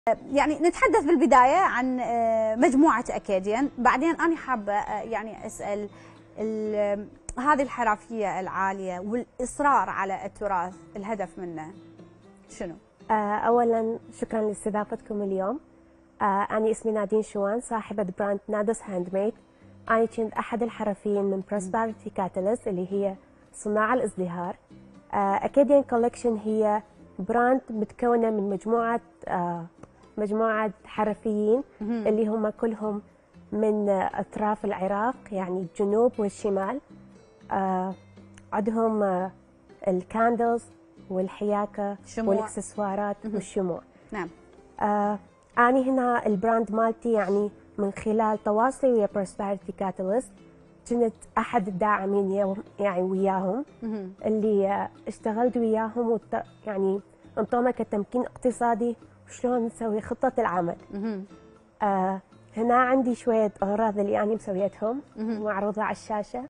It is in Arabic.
يعني نتحدث بالبداية عن مجموعة أكاديان، بعدين أنا حابة يعني أسأل هذه الحرفية العالية والإصرار على التراث، الهدف منه شنو؟ أولاً شكراً لاستضافتكم اليوم. أنا اسمي نادين شوان، صاحبة براند نادوس هاند ميد. أنا كنت أحد الحرفيين من بروسبرتي كاتاليست اللي هي صناع الازدهار. أكاديان كولكشن هي براند متكونة من مجموعة حرفيين اللي هم كلهم من أطراف العراق، يعني الجنوب والشمال. عندهم الكاندلز والحياكة والاكسسوارات والشموع. نعم. أنا هنا البراند مالتي يعني من خلال تواصلي ويا بروسبرتي كاتاليست كنت أحد الداعمين يعني وياهم، اللي اشتغلت وياهم يعني انطونا كتمكين اقتصادي وشلون نسوي خطة العمل. هنا عندي شوية أغراض اللي أنا مسويتهم معروضة على الشاشة.